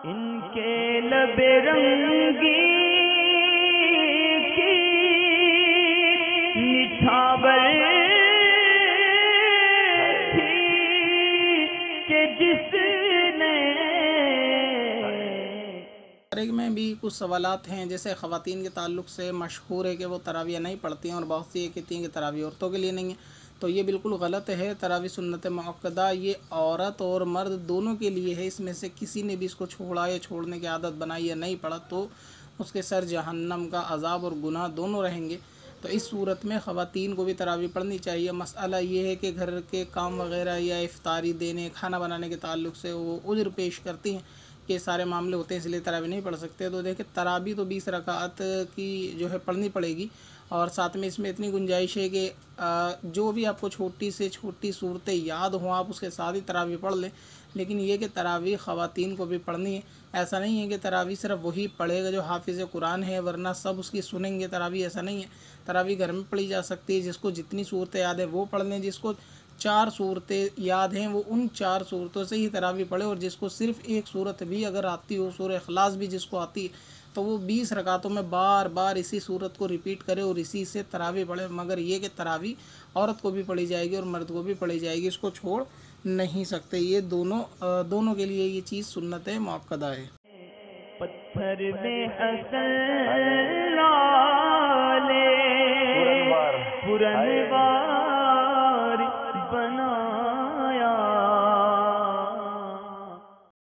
ان کے لب رنگی کی نچھاور تھی کہ جس نے میں بھی کچھ سوالات ہیں، جیسے خواتین کے تعلق سے مشہور ہے کہ وہ تراویح نہیں پڑھتی ہیں، اور بہت سی یہ کہتی ہیں کہ تراویح عورتوں کے لیے نہیں ہے، تو یہ بالکل غلط ہے۔ تراویح سنت مؤکدہ یہ عورت اور مرد دونوں کے لیے ہے۔ اس میں سے کسی نے بھی اس کو چھوڑا یا چھوڑنے کی عادت بنائی یا نہیں پڑھا تو اس کے سر جہنم کا عذاب اور گناہ دونوں رہیں گے۔ تو اس صورت میں خواتین کو بھی تراویح پڑھنی چاہیے۔ مسئلہ یہ ہے کہ گھر کے کام وغیرہ یا افطاری دینے، کھانا بنانے کے تعلق سے وہ عذر پیش کرتی ہیں کہ سارے معاملے ہوتے ہیں، اس لیے تراویح نہیں پڑھ سکتے۔ تو دیکھیں تراویح تو 20 رکعت کی جو ہے پڑھنی پڑے گی، اور ساتھ میں اس میں اتنی گنجائش ہے کہ جو بھی آپ کو چھوٹی سے چھوٹی صورتیں یاد ہوں آپ اس کے ساتھ ہی تراویح پڑھ لیں، لیکن یہ کہ تراویح خواتین کو بھی پڑھنی ہے۔ ایسا نہیں ہے کہ تراویح صرف وہی پڑھے گا جو حافظ قرآن ہے ورنہ سب اس کی سنیں گے تراویح، ایسا نہیں ہے۔ تراویح گھر میں پڑھی جا سکتی ہے، جس کو جتنی صورتیں یاد ہیں وہ پڑھ لیں، جس کو 4 صورتیں یاد ہیں وہ ان 4 صورتوں سے ہی تراویح پڑھے، اور جس کو صرف ایک صورت بھی اگر آتی ہو، سورہ اخلاص بھی جس کو آتی ہے، تو وہ 20 رکعتوں میں بار بار اسی صورت کو ریپیٹ کرے اور اسی سے تراویح پڑھے۔ مگر یہ کہ تراویح عورت کو بھی پڑھی جائے گی اور مرد کو بھی پڑھی جائے گی، اس کو چھوڑ نہیں سکتے۔ یہ دونوں کے لیے یہ چیز سنت مؤکدہ ہے۔ پتھر میں حسن لالے پرنوار